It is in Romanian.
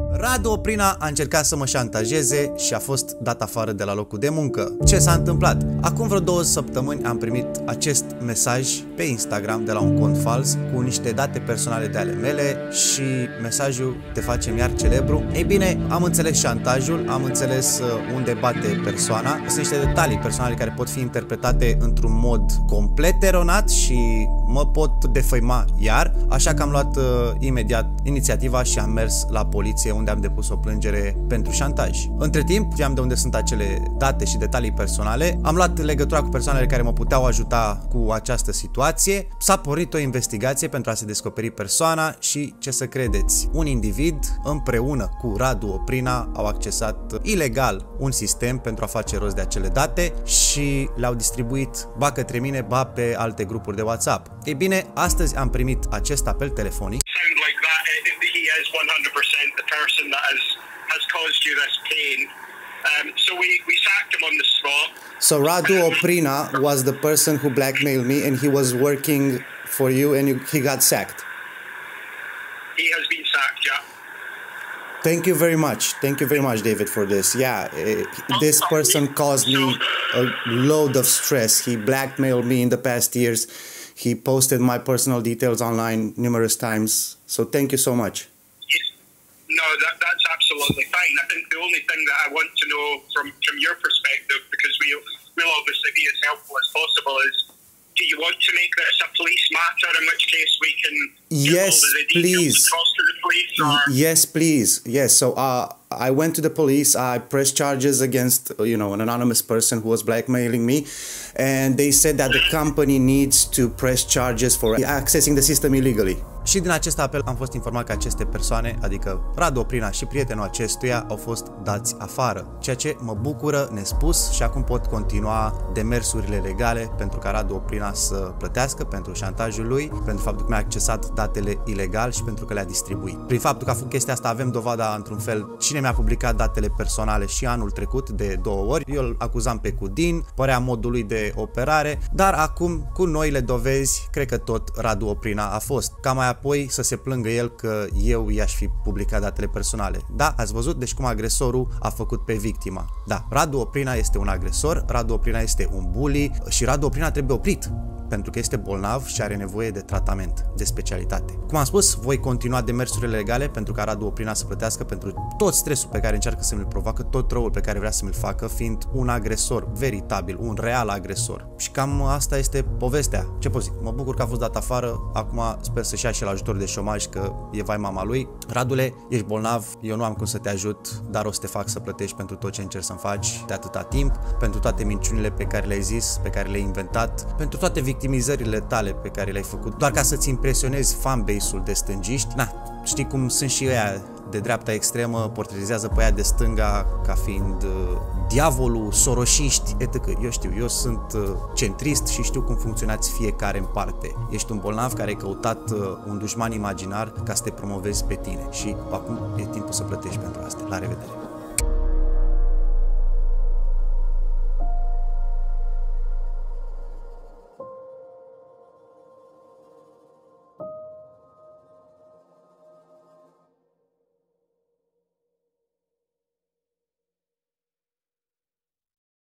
Radu Oprina a încercat să mă șantajeze și a fost dat afară de la locul de muncă. Ce s-a întâmplat? Acum vreo 2 săptămâni am primit acest mesaj pe Instagram de la un cont fals cu niște date personale de ale mele și mesajul "te facem iar celebru". Ei bine, am înțeles șantajul, am înțeles unde bate persoana. Sunt niște detalii personale care pot fi interpretate într-un mod complet eronat și mă pot defăima iar, așa că am luat imediat inițiativa și am mers la poliție, unde am depus o plângere pentru șantaj. Între timp, știam de unde sunt acele date și detalii personale, am luat legătura cu persoanele care mă puteau ajuta cu această situație, s-a pornit o investigație pentru a se descoperi persoana și, ce să credeți, un individ împreună cu Radu Oprina au accesat ilegal un sistem pentru a face rost de acele date și le-au distribuit ba către mine, ba pe alte grupuri de WhatsApp. Ei bine, astăzi am primit acest apel telefonic. Is 100% the person that has caused you this pain. So we sacked him on the spot. So Radu Oprina was the person who blackmailed me and he was working for you and he got sacked. He has been sacked, yeah. Thank you very much. Thank you very much, David, for this. Yeah, this person caused me a load of stress. He blackmailed me in the past years. He posted my personal details online numerous times. So thank you so much. No, that's absolutely fine. I think the only thing that I want to know from your perspective, because we'll obviously be as helpful as possible, is do you want to make this a police matter, in which case we can yes, please. Across to the police? Or? Yes, please. Yes. So I went to the police. I pressed charges against an anonymous person who was blackmailing me, and they said that the company needs to press charges for accessing the system illegally. Și din acest apel am fost informat că aceste persoane, adică Radu Oprina și prietenul acestuia, au fost dați afară, ceea ce mă bucură nespus și acum pot continua demersurile legale pentru ca Radu Oprina să plătească pentru șantajul lui, pentru faptul că mi-a accesat datele ilegal și pentru că le-a distribuit. Prin faptul că a făcut chestia asta avem dovada într-un fel cine mi-a publicat datele personale și anul trecut de 2 ori. Eu îl acuzam pe Cudin, părea modul lui de operare, dar acum cu noile dovezi cred că tot Radu Oprina a fost. Ca mai apoi să se plângă el că eu i-aș fi publicat datele personale. Da, ați văzut? Deci cum agresorul a făcut pe victima. Da, Radu Oprina este un agresor, Radu Oprina este un bully și Radu Oprina trebuie oprit pentru că este bolnav și are nevoie de tratament de specialitate. Cum am spus, voi continua demersurile legale pentru ca Radu Oprina să plătească pentru tot stresul pe care încearcă să mi-l provoacă, tot răul pe care vrea să mi-l facă, fiind un agresor veritabil, un real agresor. Și cam asta este povestea. Ce pot zic? Mă bucur că a fost dat afară, acum sper să-și ia și la ajutor de șomaj, că e vai mama lui. Radule, ești bolnav, eu nu am cum să te ajut, dar o să te fac să plătești pentru tot ce încerci să-mi faci de atâta timp, pentru toate minciunile pe care le-ai zis, pe care le-ai inventat, pentru toate victimizările tale pe care le-ai făcut, doar ca să-ți impresionezi fanbase-ul de stângiști. Na, știi cum sunt și ăia de dreapta extremă, portretizează pe aia de stânga ca fiind diavolul, soroșiști, etc. Eu știu, eu sunt centrist și știu cum funcționați fiecare în parte. Ești un bolnav care ai căutat un dușman imaginar ca să te promovezi pe tine și acum e timpul să plătești pentru asta. La revedere!